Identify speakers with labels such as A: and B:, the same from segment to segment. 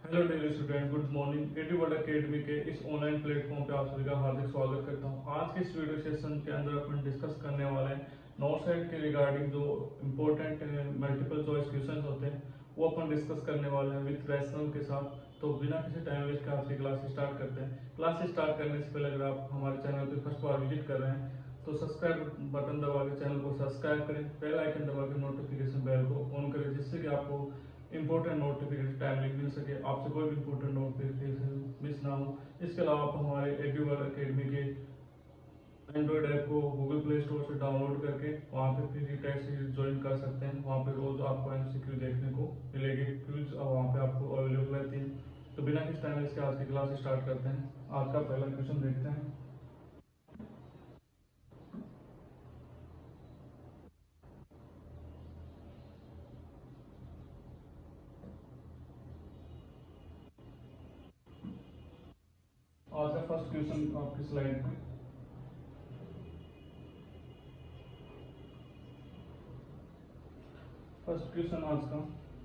A: Hello dear student, good morning. एटी world academy के इस ऑनलाइन प्लेटफॉर्म पे आप सभी का हार्दिक स्वागत करता हूं। आज के इस वीडियो सेशन के अंदर अपन डिस्कस करने वाले हैं नॉर्थ साइड के रिगार्डिंग जो इम्पोर्टेंट मल्टीपल चॉइस क्वेश्चन होते हैं वो अपन डिस्कस करने वाले हैं विथ रैशनल के साथ। तो बिना किसी टाइम वेस्ट के आज की क्लास स्टार्ट करते हैं। क्लास स्टार्ट करने से पहले अगर आप हमारे चैनल पर फर्स्ट बार विजिट कर रहे हैं तो सब्सक्राइब बटन दबा के चैनल को सब्सक्राइब करें, बेल आइकन दबा के नोटिफिकेशन बेल को ऑन करें, जिससे कि आपको इंपॉर्टेंट नोटिफिकेशन टाइमली मिल सके, आपसे कोई भी इंपॉर्टेंट नोटिफिकेशन मिस ना हो। इसके अलावा आप हमारे एड्यूवर्ल्ड अकेडमी के एंड्रॉइड ऐप को गूगल प्ले स्टोर से डाउनलोड करके वहाँ पे फ्री टेस्ट सीरीज ज्वाइन कर सकते हैं। वहाँ पे रोज आपको एमसीक्यू देखने को मिलेगी, क्विज वहाँ पे आपको अवेलेबल रहती है। तो बिना किस टाइम इसके आज की क्लास स्टार्ट करते हैं। आज का पहला क्वेश्चन देखते हैं। आज का फर्स्ट क्वेश्चन आपकी स्लाइड पे। फर्स्ट क्वेश्चन आज का,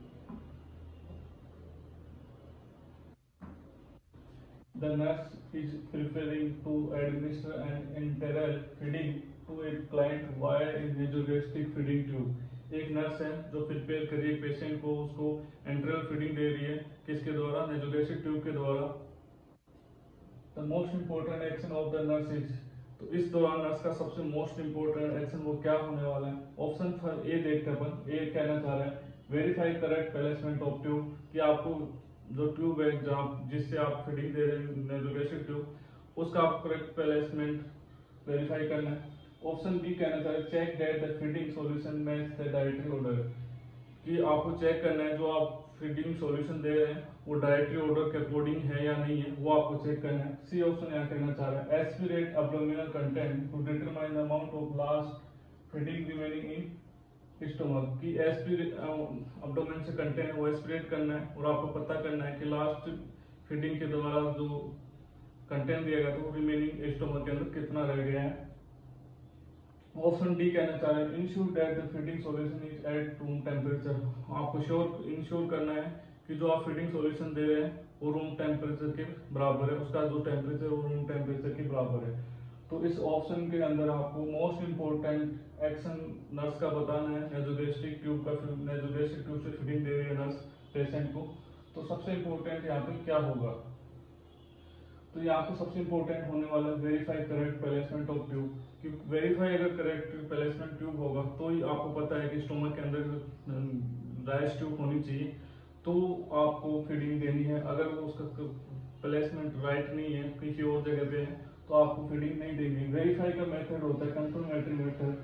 A: the nurse is preparing to administer an enteral feeding to a client via a nasogastric feeding tube। एक नर्स है जो प्रिपेयर कर रही है पेशेंट को, उसको एंटरल फीडिंग दे रही है, किसके द्वारा? नेसोगैस्ट्रिक ट्यूब के द्वारा। The most important action of the nurse is, तो इस दौरान नर्स का सबसे मोस्ट इंपोर्टेंट एक्शन वो क्या होने वाला है? ऑप्शन फॉर ए देखते हैं अपन। ए कहना चाह रहा है verify correct placement of tube, कि आपको जो ट्यूब है जहाँ जिससे आप फीडिंग दे रहे हैं नेसोगैस्ट्रिक ट्यूब, उसका आपको करेक्ट प्लेसमेंट वेरीफाई करना है। ऑप्शन बी कहना चाह रहे check that the feeding solution match the dietary order, कि आपको चेक करना है जो आप फीडिंग सॉल्यूशन दे रहे हैं वो डाइटरी ऑर्डर के अकॉर्डिंग है या नहीं है, वो आपको चेक करना है। सी ऑप्शन यहाँ कहना चाह रहा है aspirate abdominal content to determine the amount of last feeding remaining in stomach, की एस्पिरेट एब्डोमेन से कंटेंट वो एस्पिरेट करना है और आपको पता करना है कि लास्ट फीडिंग के द्वारा जो कंटेंट दिया गया था वो रिमेनिंग स्टोमक के अंदर कितना रह गया है। ऑप्शन डी कहना चाह रहे हैं ensure that the feeding solution is at room temperature, आपको इंश्योर करना है कि जो आप फीडिंग सॉल्यूशन दे रहे हैं वो रूम टेम्परेचर के बराबर है, उसका जो टेम्परेचर वो रूम टेम्परेचर के बराबर है। तो इस ऑप्शन के अंदर आपको मोस्ट इंपोर्टेंट एक्शन नर्स का बताना है। नेसोगैस्ट्रिक ट्यूब से फीडिंग दे रही है नर्स पेशेंट को, तो सबसे इंपॉर्टेंट यहाँ पे क्या होगा? तो यहाँ पे सबसे इंपॉर्टेंट होने वाला है verify correct placement of tube, कि वेरीफाई अगर करेक्ट प्लेसमेंट ट्यूब होगा तो ही आपको पता है कि स्टोमक के अंदर राइस ट्यूब होनी चाहिए तो आपको फीडिंग देनी है। अगर वो उसका प्लेसमेंट राइट नहीं है, किसी और जगह पे है, तो आपको फीडिंग नहीं देंगे। वेरीफाई का मेथड होता है confirmatory method.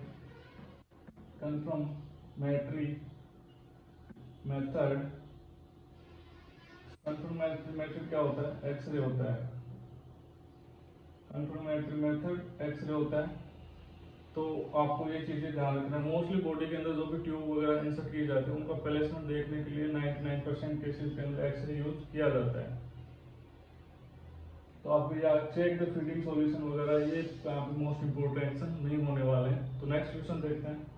A: Confirmatory method confirmatory method क्या होता है? एक्सरे होता है। कंफर्मेटरी मेथड एक्सरे होता है। तो आपको ये चीजें ध्यान रखना। मोस्टली बॉडी के अंदर जो भी ट्यूब वगैरह इंसर्ट किए जाते हैं उनका प्लेसमेंट देखने के लिए 99% केसेस के अंदर एक्सरे यूज किया जाता है। तो आप या चेक द फीडिंग सॉल्यूशन वगैरह ये यहाँ पे मोस्ट इंपोर्टेंट एक्शन नहीं होने वाले हैं। तो नेक्स्ट क्वेश्चन देखते हैं।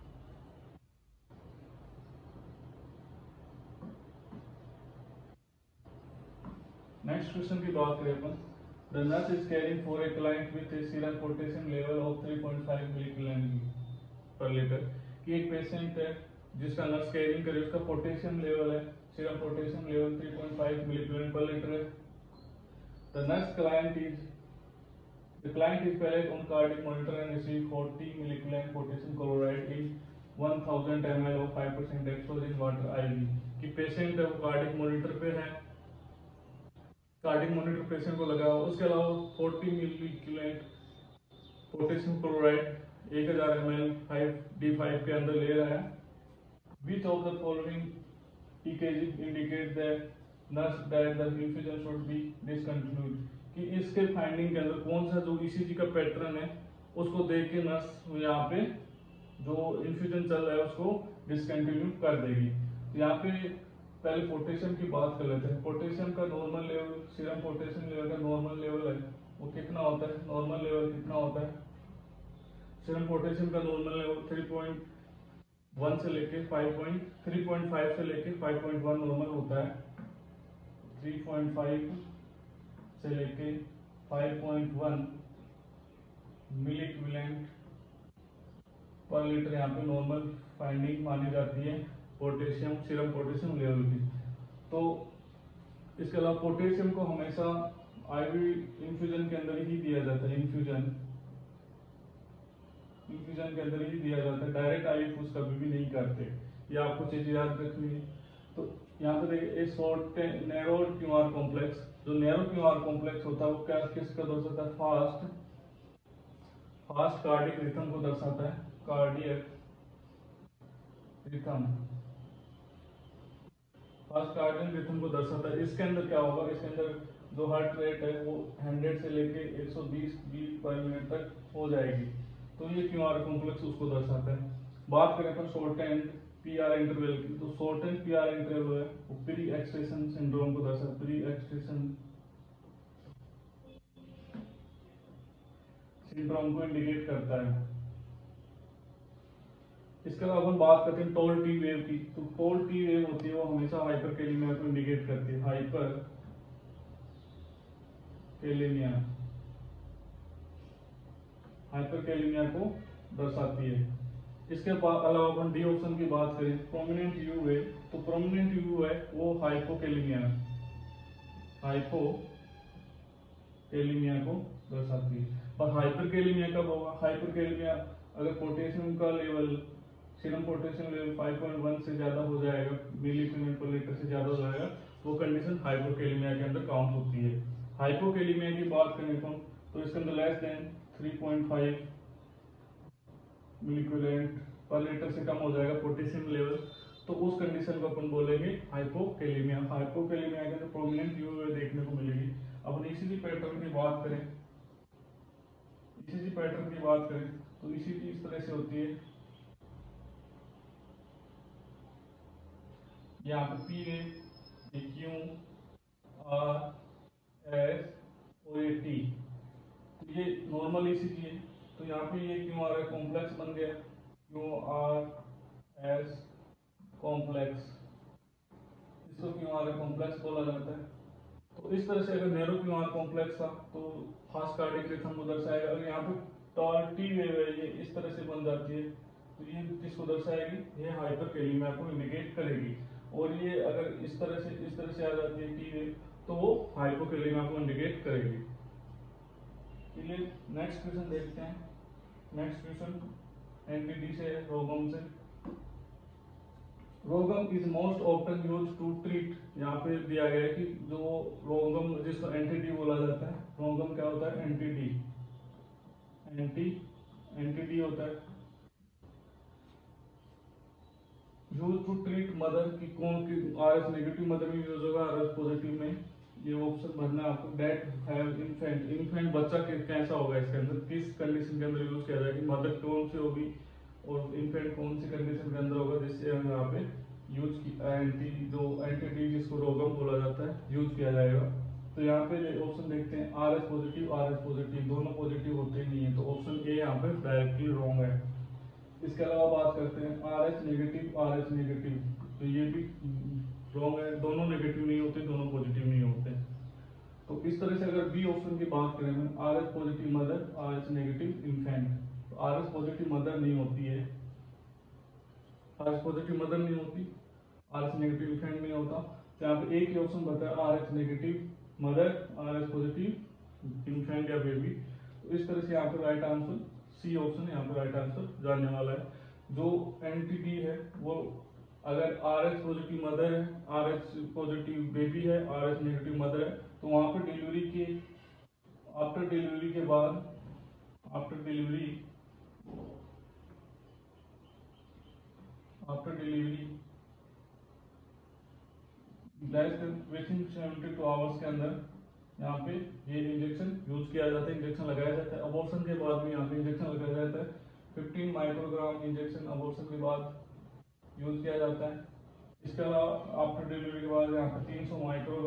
A: नेक्स्ट क्वेश्चन की बात करें अपन, the nurse is caring for a client with a serum potassium level of 3.5 milligram per litre, कि एक पेशेंट है जिसका नर्स केयरिंग करे, उसका पोटेशियम लेवल है, serum potassium level 3.5 milligram per litre है। The nurse client is placed on cardiac monitor and receive 40 milligram potassium chloride in 1000 ml of 5% dextrose in water IV, कि patient है वो cardiac monitor पे है, cardiac monitor patient को लगा हुआ, उसके अलावा 40 milligram potassium chloride 1000 ml 5D5 के अंदर ले रहा है। Which of the following EKG indicate that nurse that the infusion should be discontinued, कि इसके फाइंडिंग के अंदर कौन सा जो ईसीजी का पैटर्न है उसको देख के नर्स यहाँ पे जो इन्फ्यूजन चल रहा है उसको डिसकंटिन्यू कर देगी। तो यहाँ पे पहले पोटेशियम की बात कर लेते हैं। पोटेशियम का normal level, serum potassium level का नॉर्मल लेवल है वो कितना होता है? नॉर्मल लेवल कितना होता है? सीरम पोटेशियम का नॉर्मल लेवल 3.1 से लेके 5.3.5 से लेके 5.1 नॉर्मल होता है। 3.5 से लेके 5.1 मिली इक्विवेलेंट पर लीटर यहाँ पे नॉर्मल फाइंडिंग मानी जाती है पोटेशियम, सीरम पोटेशियम लेवल की। तो इसके अलावा पोटेशियम को हमेशा आईवी इन्फ्यूजन के अंदर ही दिया जाता है, इन्फ्यूजन के अंदर ही दिया जाता है, डायरेक्ट आईवी फूस कभी भी नहीं करते। ये आपको चीज याद रखनी है। तो यहाँ पे देखिए शॉर्ट नैरो क्यूआर कॉम्प्लेक्स, जो नैरो क्यूआर कॉम्प्लेक्स होता है वो क्या किसका दर्शाता है, फास्ट कार्डियक रिथम को दर्शाता है, cardiac rhythm, fast cardiac rhythm को दर्शाता है। इसके अंदर क्या होगा, इसके अंदर जो हार्ट रेट है वो 100 से लेके 120 बीट पर मिनट तक हो जाएगी। तो ये क्यूआर कॉम्प्लेक्स उसको दर्शाता है। बात करें अपन शॉर्ट एंड पीआर इंटरवल की, तो शॉर्ट एंड पीआर इंटरवल है वो प्री एक्सटेंशन सिंड्रोम को दर्शाता है, प्री एक्सटेंशन सिंड्रोम को इंडिकेट करता है। इसके अलावा अपन बात करते हैं टोल टी वेव की, तो टोल टी वेव होती है वो हमेशा हाइपरकैलेमिया को इंडिकेट करती है, हाइपरकैलेमिया को दर्शाती है। इसके अलावा अपन डी ऑप्शन की बात करें, प्रोमिनेंट यू है, तो प्रोमिनेंट यू है वो हाइपोकैलेमिया को दर्शाती है। और हाइपरकैलेमिया कब होगा, हाइपरकैलेमिया अगर पोटेशियम का लेवल, सीरम पोटेशियम लेवल 5.1 से ज्यादा हो जाएगा, मिली इक्विवेलेंट पर लीटर से ज्यादा हो जाएगा, तो कंडीशन हाइपोकैलेमिया के अंदर काउंट होती है। हाइपोकैलेमिया की बात करें तो इसके अंदर less than 3.5 milliequivalent per litre से कम हो जाएगा पोटेशियम लेवल, तो उस कंडीशन को अपन बोलेंगे हाइपोकैलेमिया। हाइपोकैलेमिया के अंदर प्रोमिनेंट यू देखने को मिलेगी। अब ईसीजी पैटर्न की बात करें, तो ईसीजी इस तरह से होती है, यहाँ पे P wave, Q R S और ये टी, तो ये नॉर्मल ईसीजी है। तो यहाँ पे ये क्यू आर एस कॉम्प्लेक्स बन गया, क्यू आर एस कॉम्प्लेक्स, इसको क्यू आर एस कॉम्प्लेक्स बोला जाता है। तो इस तरह से अगर नैरो क्यू आर कॉम्प्लेक्स था तो फास्ट कार्डियक रिथम को दर्शाएगा। अगर यहाँ पे टी वेव है ये इस तरह से बन जाती है, तो ये किसको दर्शाएगी, ये हाइपरकैलेमिया को इंडिकेट करेगी। और ये अगर इस तरह से आ जाती है टी वेव, तो वो हाइपोकैलेमिया को इंडिकेट करेगी। चलिए नेक्स्ट क्वेश्चन देखते हैं। नेक्स्ट क्वेश्चन एनटीडी से, रोगम से। RhoGAM is most often used to treat, यहाँ पे दिया गया है कि जो रोगम जिसको एंटीडी बोला जाता है, रोगम क्या होता है, एंटीडी होता है, यूज टू ट्रीट मदर की कौन की, आरएस नेगेटिव मदर में यूज होगा, आरएस पॉजिटिव में ये ऑप्शन भरना है आपको। डेट हैव इन्फेंट बच्चा कैसा होगा, इसके अंदर किस कंडीशन के अंदर यूज किया जाएगा, मदर कौन सी होगी और इन्फेंट कौन सी कंडीशन के अंदर होगा, जिससे हम यहाँ पे यूज की एंटीडी जिसको रोगम बोला जाता है यूज किया जाएगा। तो यहाँ पे ऑप्शन देखते हैं, आरएस पॉजिटिव दोनों पॉजिटिव होते नहीं है, तो ऑप्शन ए यहाँ पे डायरेक्टली रॉन्ग है। इसके अलावा बात करते हैं आरएच नेगेटिव, तो ये भी रॉन्ग है, दोनों नेगेटिव नहीं होते, दोनों पॉजिटिव नहीं होते। तो इस तरह से अगर बी ऑप्शन की बात करें, Rh positive mother, Rh negative infant, तो आरएच पॉजिटिव मदर नहीं होती है, आरएच पॉजिटिव मदर नहीं होती, आरएच नेगेटिव इन्फेंट नहीं होता। तो यहाँ पे एक ही ऑप्शन बताया, Rh negative mother, Rh positive infant या बेबी। तो इस तरह से यहाँ पे राइट आंसर सी ऑप्शन यहाँ पे राइट आंसर जाने वाला है। जो एंटीडी है वो अगर आरएच पॉजिटिव मदर है, आरएच पॉजिटिव बेबी है, आरएच नेगेटिव मदर है, तो वहां पे आफ्टर डिलीवरी के बाद, आफ्टर डिलीवरी विथिन 72 आवर्स के अंदर यहाँ पे ये इंजेक्शन यूज किया जाता है, इंजेक्शन लगाया जाता है। अबॉर्शन के बाद भी यहाँ पे इंजेक्शन लगाया जाता है, 15 माइक्रोग्राम इंजेक्शन अबॉर्शन के बाद यूज किया जाता है। इसके अलावा आफ्टर डिलीवरी के बाद यहाँ पे 300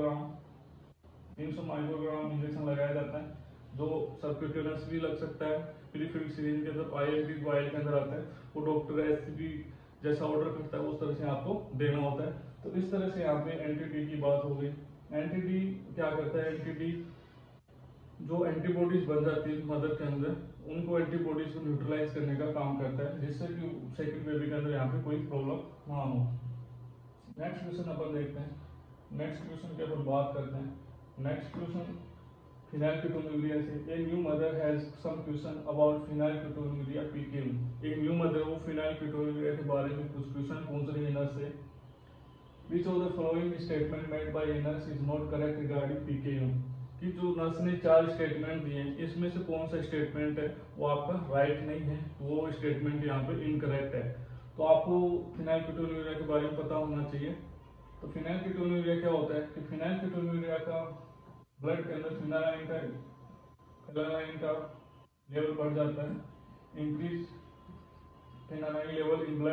A: माइक्रोग्राम इंजेक्शन लगाया जाता है, जो सबक्यूटेनियस भी लग सकता है, प्रीफिल्ड सिरिंज के अंदर आईएलबी वायल के अंदर आता है, वो डॉक्टर एससीबी जैसा ऑर्डर करता है उस तरह से आपको देना होता है। तो इस तरह से यहाँ पे एंटीडी की बात हो गई। एंटीडी क्या करता है, एंटीडी जो एंटीबॉडीज बन जाती है मदर के अंदर, उनको एंटीबॉडीज को न्यूट्रलाइज करने का काम करता है, जिससे कि सेकंड बेबी के अंदर यहाँ पे कोई प्रॉब्लम ना हो। नेक्स्ट क्वेश्चन अपन देखते हैं। नेक्स्ट क्वेश्चन के ऊपर बात करते हैं। नेक्स्ट क्वेश्चन फिनाइलकीटोन्यूरिया से। A new mother has some question about phenylketonuria PKU. एक न्यू मदर वो फिनाइलकीटोन्यूरिया के बारे में कुछ क्वेश्चन पूछ रही है नर्स से। Which of the following statement made by a nurse is not correct regarding PKU? कि जो नर्स ने 4 स्टेटमेंट दिए, इसमें से कौन सा स्टेटमेंट है वो आपका राइट नहीं है, वो स्टेटमेंट यहाँ पे इनकरेक्ट है। तो आपको फिनाइलकीटोन्यूरिया के बारे में पता होना चाहिए। तो फिनाइलकीटोन्यूरिया क्या होता है कि फिनाइलकीटोन्यूरिया का ब्लड के अंदर फिनाइलाइन का लेवल बढ़ जाता है, increase phenylalanine level in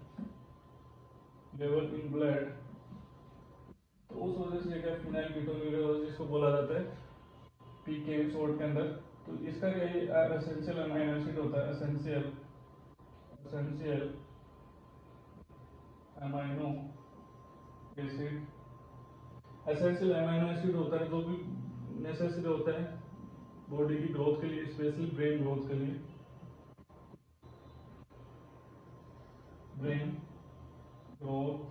A: blood. तो उस वजह से क्या फिनाइलकीटोन्यूरिया जिसको बोला जाता है पीके शॉर्ट के अंदर। तो इसका क्या एसेंशियल अमीनो एसिड होता है, एसेंशियल अमीनो एसिड होता है जो भी नेसेसरी होता है बॉडी की ग्रोथ के लिए, स्पेशली ब्रेन ग्रोथ के लिए। Brain growth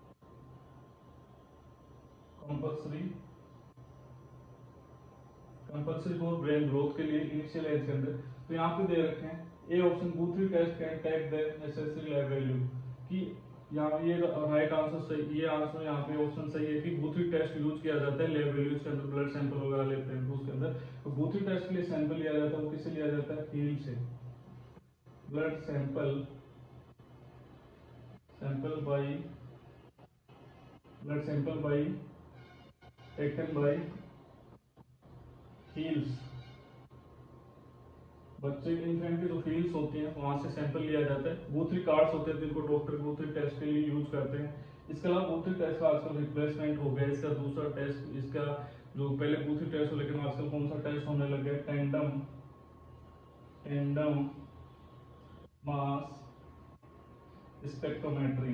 A: compulsory for brain growth के लिए इनिशियल एज के अंदर। तो यहाँ पे दे रखे हैं a option Guthrie test can take the necessary lab value, कि यहाँ ये राइट आंसर सही, ये आंसर यहाँ पे ऑप्शन सही है कि गुथरी टेस्ट यूज किया जाता है लैब वैल्यूज के अंदर, ब्लड सैंपल वगैरह लेते हैं तो उसके अंदर। तो गुथरी टेस्ट के लिए सैंपल लिया जाता है, वो किससे लिया जाता है, हील से। Blood sample by taken by heels. बच्चे के इन्फेंट की जो हील्स होती हैं वहां से सैंपल लिया जाता है। गुथरी कार्ड्स होते हैं जिनको डॉक्टर गुथरी टेस्ट के लिए यूज करते हैं। इसके अलावा गुथरी टेस्ट का आजकल रिप्लेसमेंट हो गया, इसका दूसरा टेस्ट, इसका जो पहले गुथरी टेस्ट हो, लेकिन आजकल कौन सा टेस्ट होने लग गया, tandem mass spectrometry.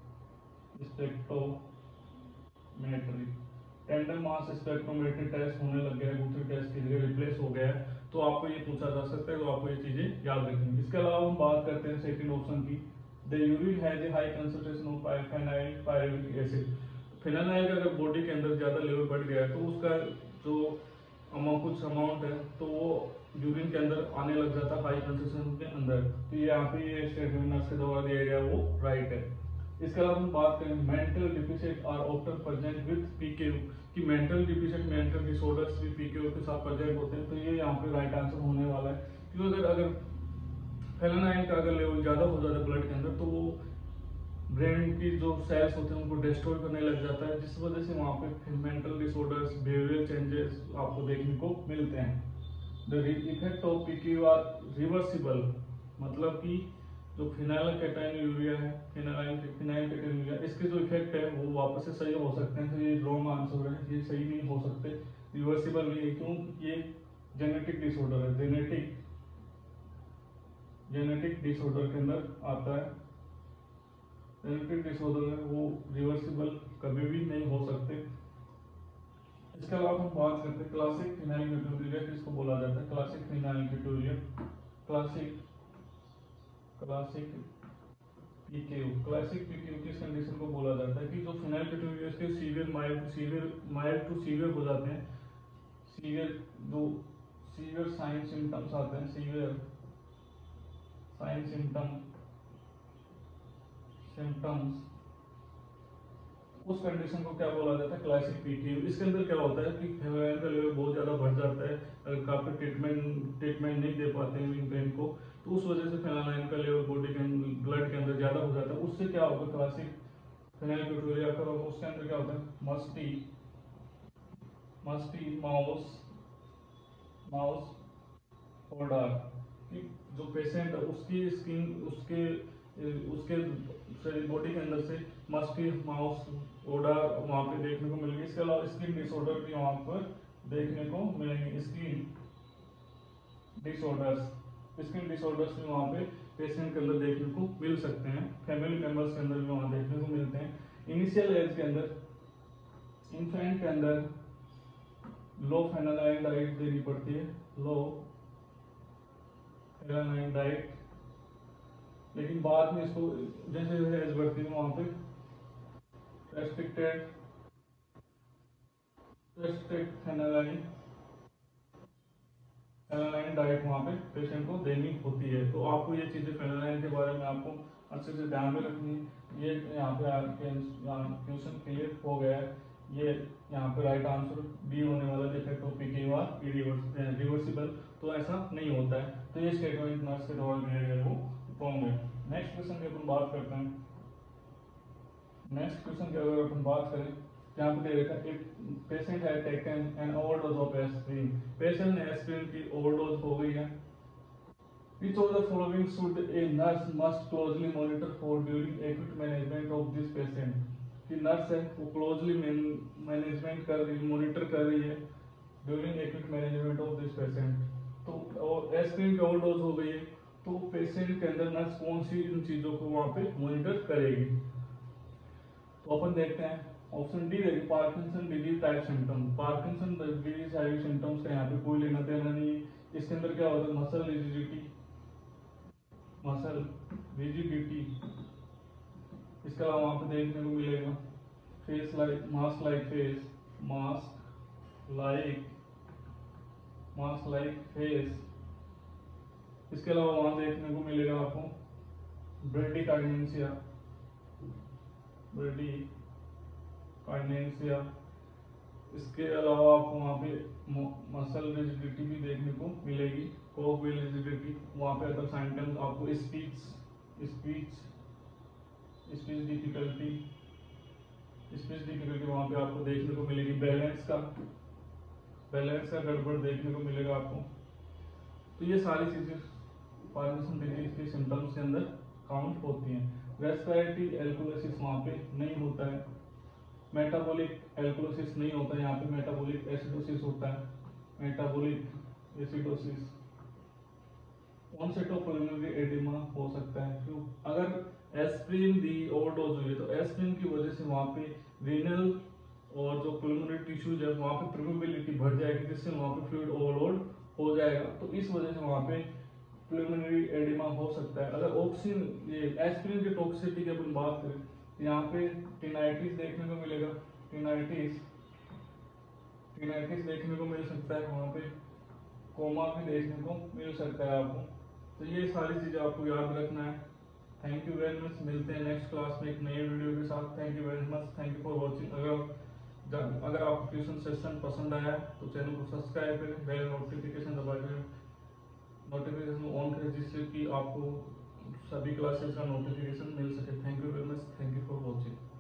A: Tandem mass spectrometry test होने लग गया है, गुथरी टेस्ट की जगह रिप्लेस हो गया है। तो आपको ये पूछा जा सकता है, तो आपको ये चीजें याद रखेंगे। इसके अलावा हम बात करते हैं सेकंड ऑप्शन की। The urine has a high concentration of phenyl pyruvic acid. Phenyl का अगर बॉडी के अंदर ज्यादा लेवल बढ़ गया है तो उसका जो कुछ अमाउंट है तो वो यूरिन के अंदर आने लग जाता है हाई कंसंट्रेशन के अंदर। तो ये यहाँ पे ये स्टेटमेंट नर्स के द्वारा दिया गया वो राइट है। इसके अलावा हम बात करें mental deficit are often present with PKU, कि मेंटल डिफिसिट, मेंटल डिसऑर्डर्स भी पीकेयू के साथ प्रेजेंट होते हैं। तो ये यहाँ पे राइट आंसर होने वाला है, क्योंकि अगर फेलानाइन का अगर लेवल ज्यादा हो जाता है ब्लड के अंदर तो वो ब्रेन की जो सेल्स होते हैं उनको डिस्ट्रॉय करने लग जाता है, जिस वजह से वहाँ पे मेंटल डिसऑर्डर्स, बिहेवियरियल चेंजेस आपको देखने को मिलते हैं। The effect of PKU are reversible, मतलब कि जो फिनाइलकेटाइनुरिया है, फिनाइलकेटाइनुरिया, इसके जो इफेक्ट है वो वापस से सही हो सकते हैं। तो ये रॉन्ग आंसर है, ये सही नहीं हो सकते, रिवर्सिबल नहीं है। क्यों? ये जेनेटिक डिसऑर्डर है, जेनेटिक डिसऑर्डर के अंदर आता है। जेनेटिक डिसऑर्डर है वो रिवर्सिबल कभी भी नहीं हो सकते। इसके अलावा हम बात करते हैं क्लासिक फिनाइलकेटोनुरिया, किसको बोला जाता है, क्लासिक फिनाइलकेटोनुरिया। क्लासिक पीकेयू किस कंडीशन को बोला जाता है कि जो फिनाइलकेटोनुरिया के सीवियर माइल्ड टू सीवियर हो जाते हैं, सीवियर साइन सिम्टम्स आते हैं, सीवियर साइन सिम्टम्स, उस कंडीशन को क्या बोला जाता है, क्लासिक पीकेयू। इसके अंदर क्या होता है कि फेनाइल का लेवल बहुत ज्यादा बढ़ जाता है, अगर काफी ट्रीटमेंट नहीं दे पाते हैं पेन को, तो उस वजह से फेनाइल का लेवल बॉडी के ब्लड के अंदर ज्यादा हो जाता है। उससे क्या होगा, क्लासिक फिनाइलकेटोनुरिया का उसके अंदर क्या होता है, मस्टी माउस ओडर, कि जो पेशेंट है उसकी स्किन उसके बॉडी के अंदर से मस्टी माउस ओडर वहाँ पे देखने को मिलेगी। इसके अलावा स्किन डिसऑर्डर भी वहाँ पर देखने को मिलेंगे, स्किन डिसऑर्डर्स भी वहाँ पे पेशेंट के अंदर देखने को मिल सकते हैं, फैमिली मेंबर्स के अंदर भी वहाँ देखने को मिलते हैं। इनिशियल एज के अंदर इन्फेंट के अंदर लो फेनालाइन डाइट देनी पड़ती है, लो फेनालाइन डाइट, लेकिन बाद में इसको जैसे जैसे एज बढ़ती है वहाँ पे रेस्ट्रिक्टेड रेस्ट्रिक्ट फेनालाइन डाइट वहाँ पे पेशेंट को देनी होती है। तो आपको ये चीज़ें फेनालाइन के बारे में आपको अच्छे से ध्यान में रखनी है। ये यहाँ पे आपके क्वेश्चन क्लियर हो गया है। ये यहाँ पे राइट आंसर डी होने वाला डिफेक्ट ऑफ पीके रिवर्सिबल, तो ऐसा नहीं होता है। तो ये स्टेटमेंट नर्स के द्वारा दिया गया वो रॉन्ग है। नेक्स्ट क्वेश्चन की अपन बात करते हैं। नेक्स्ट क्वेश्चन की अगर अपन बात करें, यहाँ पे दे रखा है पेशेंट है taken an overdose of aspirin, patient ने एस्प्रिन की ओवरडोज हो गई है। Which of the following should a nurse must closely monitor for during acute management of this patient? कि नर्स है वो क्लोजली मैनेजमेंट कर रही है, मॉनिटर कर रही है during acute management of this patient. तो एस्प्रिन की ओवरडोज हो गई है, तो पेशेंट के अंदर नर्स कौन सी इन चीजों को वहां पे मॉनिटर करेगी? तो अपन देखते हैं ऑप्शन डी देखिए, Parkinson disease type symptom. Parkinson disease type symptoms का यहाँ पे कोई लेना देना नहीं है। इसके अंदर क्या होता है, मसल रिजिडिटी, इसके अलावा वहां पे देखने को मिलेगा face like mask like face, mask like face. इसके अलावा वहां देखने को मिलेगा आपको ब्रेडिकार्डिनेंसिया, इसके अलावा आपको वहाँ पे मसल रिजिडिटी भी देखने को मिलेगी, कोविल रिजिडिटी। वहाँ पे अदर सिम्टम्स आपको स्पीच डिफिकल्टी वहाँ पे आपको देखने को मिलेगी। बैलेंस का गड़बड़ देखने को मिलेगा आपको। तो ये सारी चीजें पार्किंसन डिजीज के सिम्टम्स के अंदर काउंट होती हैं। रेस्पिरेटरी एल्कोलिसिस वहाँ पे नहीं होता है, मेटाबॉलिक एल्कोलिसिस नहीं होता है, यहाँ पे मेटाबॉलिक एसिडोसिस होता है, metabolic acidosis. Onset of pulmonary oedema हो सकता है क्यों? अगर एस्प्रिन दी ओवरडोज हुई है तो एस्प्रिन की वजह से वहाँ पे रीनल और जो पुल्मोनरी टिश्यूज है वहाँ पे परमेबिलिटी बढ़ जाएगी, जिससे वहाँ पे फ्लूइड ओवरलोड हो जाएगा। तो इस वजह से वहाँ पे पुल्मोनरी एडिमा हो सकता है। अगर ऑक्सीजन ये एस्प्रिन की टॉक्सिसिटी की अपन बात करें, यहाँ पे टिनाइटिस देखने को मिलेगा, टिनाइटिस देखने को मिल सकता है, वहाँ पे कोमा भी देखने को मिल सकता है आपको। तो ये सारी चीजें आपको याद रखना है। थैंक यू वेरी मच, मिलते हैं नेक्स्ट क्लास में एक नए वीडियो के साथ। Thank you very much, thank you for watching. अगर आपको ट्यूशन सेशन पसंद आया तो चैनल को सब्सक्राइब करें, बेल नोटिफिकेशन दबा करें, नोटिफिकेशन ऑन करें, जिससे कि आपको सभी क्लासेस का नोटिफिकेशन मिल सके। Thank you very much, thank you for watching.